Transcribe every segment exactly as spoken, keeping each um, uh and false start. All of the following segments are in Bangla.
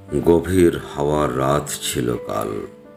গভীর হাওয়ার রাত ছিল কাল,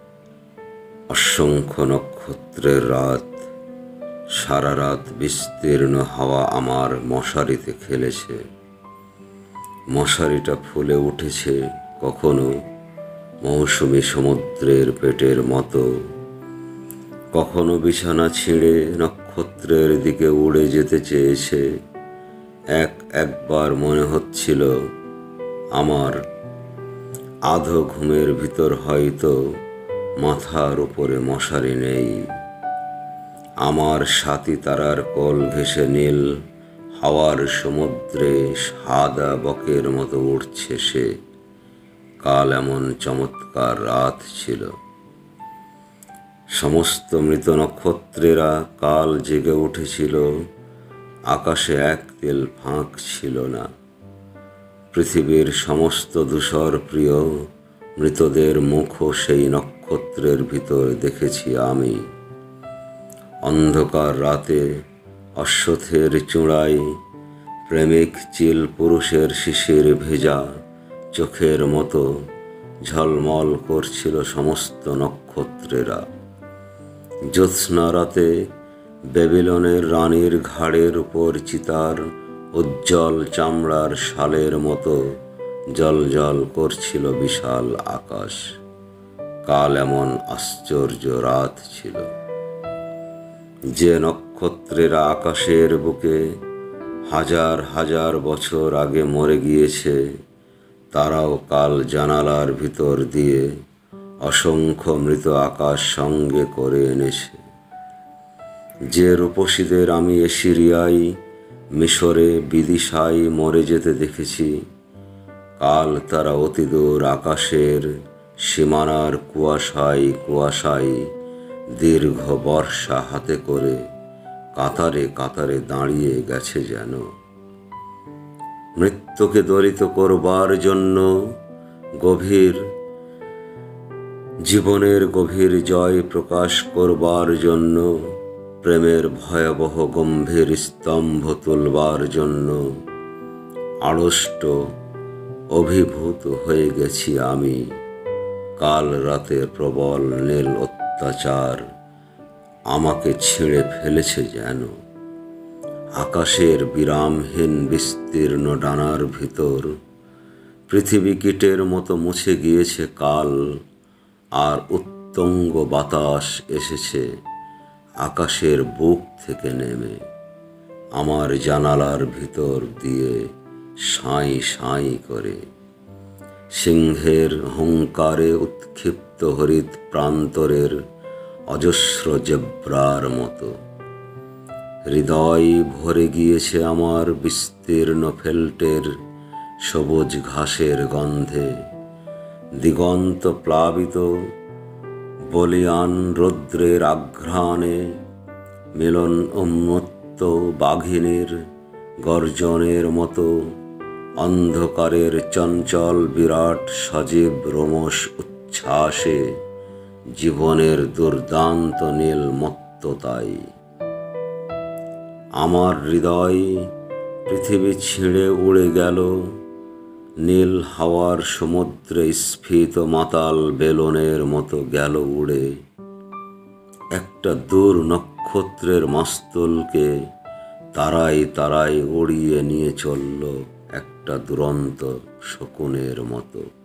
অসংখ্য নক্ষত্রের রাত। সারা রাত বিস্তীর্ণ হাওয়া আমার মশারিতে খেলেছে। মশারিটা ফুলে উঠেছে কখনো মৌসুমী সমুদ্রের পেটের মতো, কখনো বিছানা ছিঁড়ে নক্ষত্রের দিকে উড়ে যেতে চেয়েছে। এক একবার মনে হচ্ছিল আমার আধো ঘুমের ভিতর হয়তো মাথার উপরে মশারি নেই। আমার সাথী তারার কোল ঘেঁষে নীল হাওয়ার সমুদ্রে সাদা বকের মতো উঠছে সে। কাল এমন চমৎকার রাত ছিল। সমস্ত মৃত নক্ষত্রেরা কাল জেগে উঠেছিল। আকাশে এক তিল ফাঁক ছিল না। পৃথিবীর সমস্ত ধূসর প্রিয় মৃতদের মুখও সেই নক্ষত্রের ভিতর দেখেছি আমি। অন্ধকার রাতে অশ্বত্থের চূড়ায় প্রেমিক চিল পুরুষের শিশির ভেজা চোখের মতো ঝলমল করছিল সমস্ত নক্ষত্রেরা। জ্যোৎস্না রাতে বেবিলনের রানীর ঘাড়ের উপর চিতার উজ্জ্বল চামড়ার শালের মতো জলজল করছিল বিশাল আকাশ। কাল এমন আশ্চর্য রাত ছিল যে নক্ষত্রেরা আকাশের বুকে হাজার হাজার বছর আগে মরে গিয়েছে, তারাও কাল জানালার ভিতর দিয়ে অসংখ্য মৃত আকাশ সঙ্গে করে এনেছে। যে রূপসীদের আমি এশিরিয়ায়, মিশরে, বিদিশায় মরে যেতে দেখেছি, কাল তারা অতিদূর আকাশের সীমানার কুয়াশায় কুয়াশায় দীর্ঘ বর্ষা হাতে করে কাতারে কাতারে দাঁড়িয়ে গেছে যেন। মৃত্যুকে দলিত করবার জন্য, গভীর জীবনের গভীর জয় প্রকাশ করবার জন্য, প্রেমের ভয়াবহ গম্ভীর স্তম্ভ তুলবার জন্য আড়ষ্ট অভিভূত হয়ে গেছি আমি। কাল রাতের প্রবল নীল অত্যাচার আমাকে ছিঁড়ে ফেলেছে যেন। আকাশের বিরামহীন বিস্তীর্ণ ডানার ভিতর পৃথিবী কীটের মতো মুছে গিয়েছে কাল। আর উত্তুঙ্গ বাতাস এসেছে আকাশের বুক থেকে নেমে আমার জানালার ভিতর দিয়ে সাঁই সাঁই করে। সিংহের হুঙ্কারে উৎক্ষিপ্ত হরিৎ প্রান্তরের অজস্র জেব্রার মতো হৃদয় ভরে গিয়েছে আমার বিস্তীর্ণ ফেল্টের সবুজ ঘাসের গন্ধে। দিগন্ত প্লাবিত বলিয়ান রৌদ্রের আঘ্রাণে মিলন উন্মত্ত বাঘিনীর গর্জনের মতো অন্ধকারের চঞ্চল বিরাট সজীব রোমশ উচ্ছ্বাসে জীবনের দুর্দান্ত নীল মত্ততায় আমার হৃদয় পৃথিবী ছিঁড়ে উড়ে গেল। নীল হাওয়ার সমুদ্রে স্ফীত মাতাল বেলনের মতো গেল উড়ে। একটা দূর নক্ষত্রের মাস্তুলকে তারাই তারাই উড়িয়ে নিয়ে চলল একটা দুরন্ত শকুনের মতো।